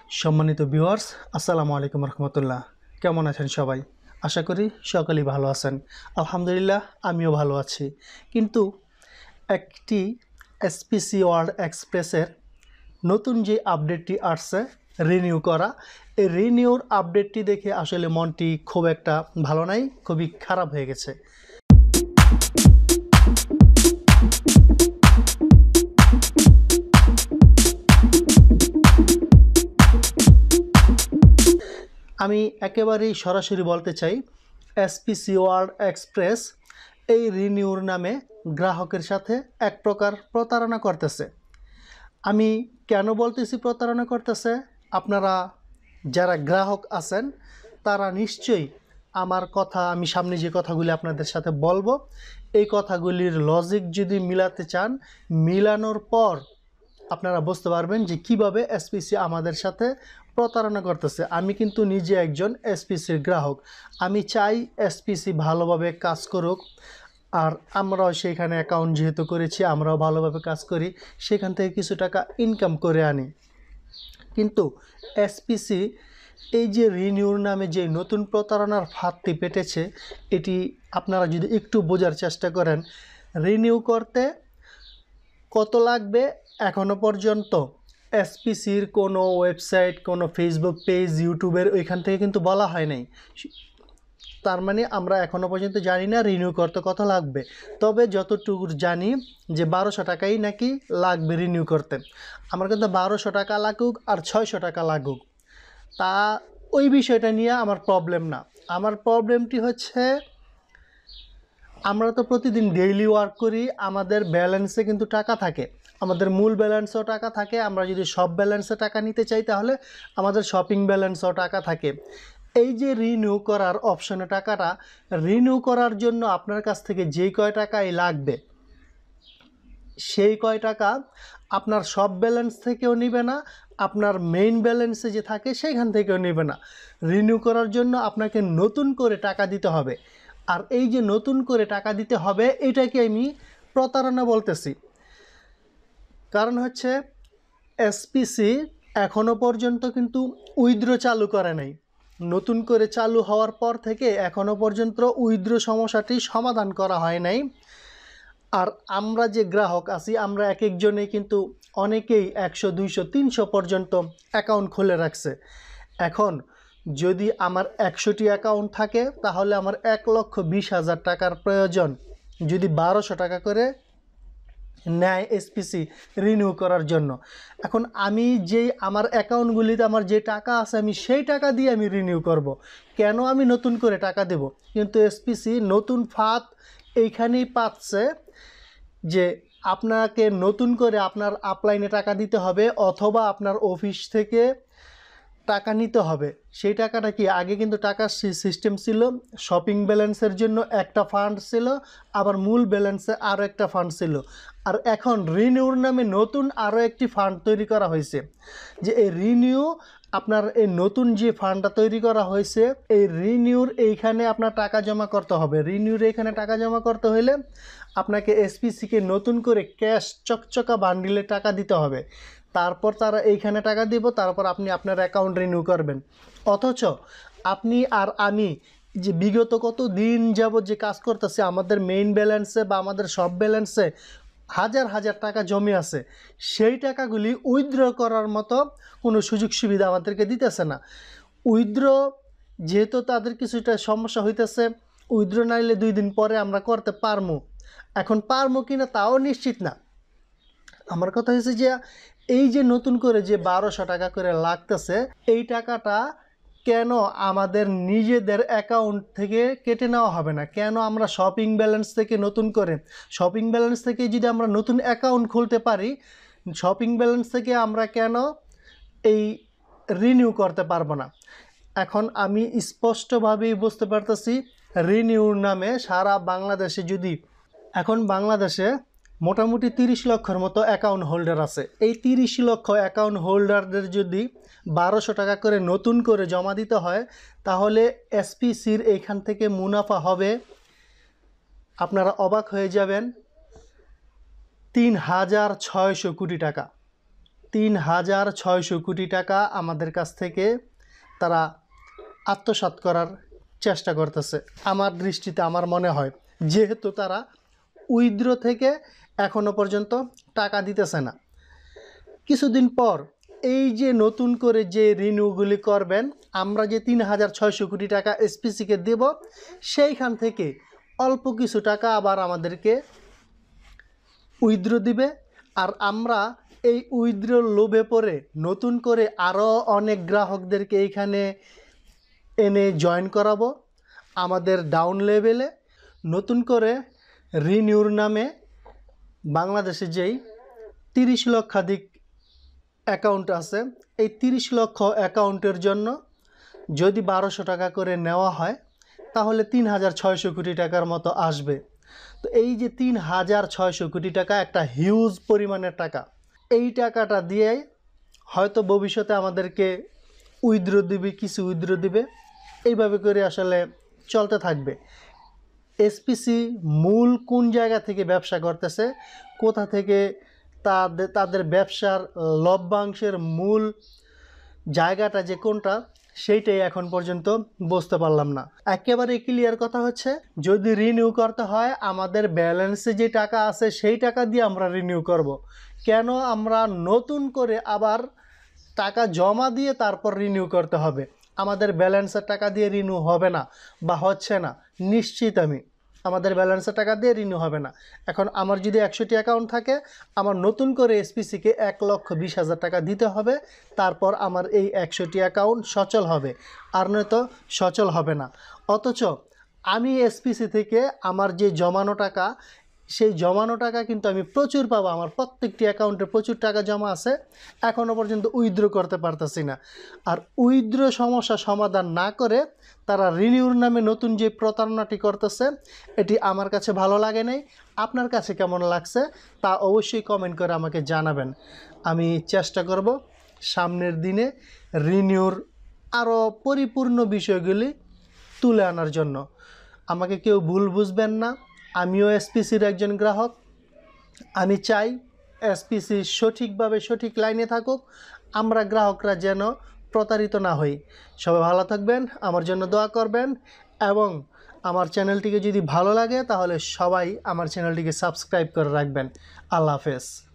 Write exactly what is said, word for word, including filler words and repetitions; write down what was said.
सम्मानित ভিউয়ার্স আসসালামু আলাইকুম রহমতুল্লাহ কেমন আছেন সবাই আশা করি সকলেই ভালো আছেন আলহামদুলিল্লাহ আমিও ভালো আছি কিন্তু একটি এসপিসি ওয়ার্ল্ড এক্সপ্রেসের নতুন যে আপডেটটি আসছে রিনিউ করা এই রিনিউর আপডেটটি দেখে আসলে মনটি খুব একটা ভালো নাই খুবই খারাপ হয়ে গেছে আমি একেবারেই সরাসরি বলতে চাই এসপিসি ওয়ার্ল্ড এক্সপ্রেস এই রিনিউর নামে গ্রাহকের সাথে এক প্রকার প্রতারণা করতেছে আমি কেন বলতেছি প্রতারণা করতেছে আপনারা যারা গ্রাহক আছেন তারা নিশ্চয়ই আমার কথা আমি সামনে যে কথাগুলি আপনাদের সাথে বলবো এই কথাগুলির লজিক যদি মিলাতে চান মিলানোর পর আপনারা বুঝতে পারবেন যে কিভাবে এসপিসি আমাদের সাথে প্রতারণা করতেছে আমি কিন্তু নিজে একজন এসপিসির গ্রাহক আমি চাই এসপিসি ভালোভাবে কাজ করুক আর আমরাও সেইখানে অ্যাকাউন্ট যেহেতু করেছি আমরাও ভালোভাবে কাজ করি সেখান থেকে কিছু টাকা ইনকাম করে আনি কিন্তু এসপিসি এই যে রিনিউর নামে যে নতুন প্রতারণার ফাঁদটি পেতেছে এটি আপনারা যদি একটু বোঝার চেষ্টা করেন রিনিউ করতে কত লাগবে এখনো পর্যন্ত এসপিসির কোনো ওয়েবসাইট কোনো ফেসবুক পেজ ইউটিউবের ওইখান থেকে কিন্তু বলা হয় নাই তার মানে আমরা এখনো পর্যন্ত জানি না রিনিউ করতে কত লাগবে তবে যতটুকু জানি যে বারোশো টাকাই নাকি লাগবে রিনিউ করতে আমার কিন্তু বারোশো টাকা লাগুক আর ছয়শো টাকা লাগুক তা ওই বিষয়টা নিয়ে আমার প্রবলেম না আমার প্রবলেমটি হচ্ছে আমরা তো প্রতিদিন ডেইলি ওয়ার্ক করি আমাদের ব্যালেন্সে কিন্তু টাকা থাকে আমাদের মূল ব্যালেন্সও টাকা থাকে আমরা যদি সব ব্যালেন্সে টাকা নিতে চাই তাহলে আমাদের শপিং ব্যালেন্সও টাকা থাকে এই যে রিনিউ করার অপশনে টাকাটা রিনিউ করার জন্য আপনার কাছ থেকে যেই কয় টাকাই লাগবে সেই কয় টাকা আপনার সব ব্যালেন্স থেকেও নেবে না আপনার মেইন ব্যালেন্সে যে থাকে সেইখান থেকেও নেবে না রিনিউ করার জন্য আপনাকে নতুন করে টাকা দিতে হবে আর এই যে নতুন করে টাকা দিতে হবে এটাকে আমি প্রতারণা বলতেছি কারণ হচ্ছে এসপিসি এখনো পর্যন্ত কিন্তু উইথড্র চালু করে নাই নতুন করে চালু হওয়ার পর থেকে এখনো পর্যন্ত উইথড্র সমস্যাটি সমাধান করা হয় নাই আর আমরা যে গ্রাহক আছি আমরা এক একজনে কিন্তু অনেকেই একশো দুইশো তিনশো পর্যন্ত অ্যাকাউন্ট খুলে রাখছে এখন যদি আমার একশোটি অ্যাকাউন্ট থাকে তাহলে আমার এক লক্ষ বিশ হাজার টাকার প্রয়োজন যদি বারোশো টাকা করে নেয় এসপিসি রিনিউ করার জন্য এখন আমি যেই আমার অ্যাকাউন্টগুলিতে আমার যে টাকা আছে আমি সেই টাকা দিয়ে আমি রিনিউ করব কেন আমি নতুন করে টাকা দেব কিন্তু এসপিসি নতুন ফাঁদ এইখানেই পাচ্ছে যে আপনাকে নতুন করে আপনার আপলাইনে টাকা দিতে হবে অথবা আপনার অফিস থেকে টাকা নিতে হবে সেই টাকাটা কি আগে কিন্তু টাকার সিস্টেম ছিল শপিং ব্যালেন্সের জন্য একটা ফান্ড ছিল আবার মূল ব্যালেন্সে আরও একটা ফান্ড ছিল আর এখন রিনিউর নামে নতুন আরও একটি ফান্ড তৈরি করা হয়েছে যে এই রিনিউ আপনার এই নতুন যে ফান্ডটা তৈরি করা হয়েছে এই রিনিউর এইখানে আপনার টাকা জমা করতে হবে রিনিউর এইখানে টাকা জমা করতে হলে আপনাকে এসপিসিকে নতুন করে ক্যাশ চকচকা বান্ডিলে টাকা দিতে হবে তারপর তারা এইখানে টাকা দিব তারপর আপনি আপনার অ্যাকাউন্ট রিনিউ করবেন অথচ আপনি আর আমি যে বিগত কত দিন যাবত যে কাজ করতেছে আমাদের মেইন ব্যালেন্সে বা আমাদের সব ব্যালেন্সে হাজার হাজার টাকা জমে আছে সেই টাকাগুলি উইথড্র করার মতো কোনো সুযোগ সুবিধা আমাদেরকে দিতেছে না উইথড্র যেহেতু তাদের কিছুটা সমস্যা হইতেছে উইথড্র নাইলে দুই দিন পরে আমরা করতে পারবো এখন পারবো কিনা তাও নিশ্চিত না আমার কথা হচ্ছে যে এই যে নতুন করে যে বারোশো টাকা করে লাগতেছে এই টাকাটা কেন আমাদের নিজেদের অ্যাকাউন্ট থেকে কেটে নেওয়া হবে না কেন আমরা শপিং ব্যালেন্স থেকে নতুন করে শপিং ব্যালেন্স থেকে যদি আমরা নতুন অ্যাকাউন্ট খুলতে পারি শপিং ব্যালেন্স থেকে আমরা কেন এই রিনিউ করতে পারবো না এখন আমি স্পষ্টভাবেই বুঝতে পারতেছি রিনিউর নামে সারা বাংলাদেশে যদি এখন বাংলাদেশে মোটামুটি তিরিশ লক্ষের মতো অ্যাকাউন্ট হোল্ডার আছে এই তিরিশ লক্ষ অ্যাকাউন্ট হোল্ডারদের যদি বারোশো টাকা করে নতুন করে জমা দিতে হয় তাহলে এসপিসির এইখান থেকে মুনাফা হবে আপনারা অবাক হয়ে যাবেন তিন হাজার ছয়শো কোটি টাকা তিন হাজার ছয়শো কোটি টাকা আমাদের কাছ থেকে তারা আত্মসাৎ করার চেষ্টা করতেছে। আমার দৃষ্টিতে আমার মনে হয়, যেহেতু তারা উইথড্র থেকে এখনো পর্যন্ত টাকা দিতেছে না। কিছুদিন পর এই যে নতুন করে যে রিনিউগুলি করবেন, আমরা যে তিন হাজার ছয়শো কোটি টাকা এসপিসিকে দেব, সেইখান থেকে অল্প কিছু টাকা আবার আমাদেরকে উইথড্র দিবে। আর আমরা এই উইথড্রর লোভে পড়ে নতুন করে আরও অনেক গ্রাহকদেরকে এইখানে এনে জয়েন করাবো আমাদের ডাউন লেভেলে। নতুন করে রিনিউর নামে বাংলাদেশে যেই তিরিশ লক্ষাধিক অ্যাকাউন্ট আছে, এই তিরিশ লক্ষ অ্যাকাউন্টের জন্য যদি বারোশো টাকা করে নেওয়া হয় তাহলে তিন হাজার ছয়শো কোটি টাকার মতো আসবে। তো এই যে তিন হাজার ছয়শো কোটি টাকা একটা হিউজ পরিমাণের টাকা, এই টাকাটা দিয়ে হয়তো ভবিষ্যতে আমাদেরকে উইথড্র দিবে, কিছু উইথড্র দিবে, এইভাবে করে আসলে চলতে থাকবে। এসপিসি মূল কোন জায়গা থেকে ব্যবসা করতেছে, কোথা থেকে তাদের তাদের ব্যবসার লভ্যাংশের মূল জায়গাটা যে কোনটা, সেইটাই এখন পর্যন্ত বুঝতে পারলাম না। একেবারে ক্লিয়ার কথা হচ্ছে, যদি রিনিউ করতে হয় আমাদের ব্যালেন্সে যে টাকা আছে সেই টাকা দিয়ে আমরা রিনিউ করব। কেন আমরা নতুন করে আবার টাকা জমা দিয়ে তারপর রিনিউ করতে হবে? আমাদের ব্যালেন্সের টাকা দিয়ে রিনিউ হবে না, বা হচ্ছে না নিশ্চিত আমি, আমাদের ব্যালেন্সের টাকা দিয়ে রিনিউ হবে না। এখন আমার যদি একশোটি অ্যাকাউন্ট থাকে, আমার নতুন করে এসপিসিকে এক লক্ষ বিশ হাজার টাকা দিতে হবে, তারপর আমার এই একশোটি অ্যাকাউন্ট সচল হবে, আর নয়তো সচল হবে না। অথচ আমি এসপিসি থেকে আমার যে জমানো টাকা, সেই জমানো টাকা কিন্তু আমি প্রচুর পাবো। আমার প্রত্যেকটি অ্যাকাউন্টে প্রচুর টাকা জমা আছে, এখনও পর্যন্ত উইথড্র করতে পারতেছি না। আর উইথড্র সমস্যা সমাধান না করে তারা রিনিউর নামে নতুন যে প্রতারণাটি করতেছে, এটি আমার কাছে ভালো লাগে নাই। আপনার কাছে কেমন লাগছে তা অবশ্যই কমেন্ট করে আমাকে জানাবেন। আমি চেষ্টা করব সামনের দিনে রিনিউর আরও পরিপূর্ণ বিষয়গুলি তুলে আনার জন্য। আমাকে কেউ ভুল বুঝবেন না, আমিও এসপিসির একজন গ্রাহক। আমি চাই এসপিসি সঠিকভাবে সঠিক লাইনে থাকুক, আমরা গ্রাহকরা যেন প্রতারিত না হই। সবাই ভালো থাকবেন, আমার জন্য দোয়া করবেন, এবং আমার চ্যানেলটিকে যদি ভালো লাগে তাহলে সবাই আমার চ্যানেলটিকে সাবস্ক্রাইব করে রাখবেন। আল্লাহ হাফেজ।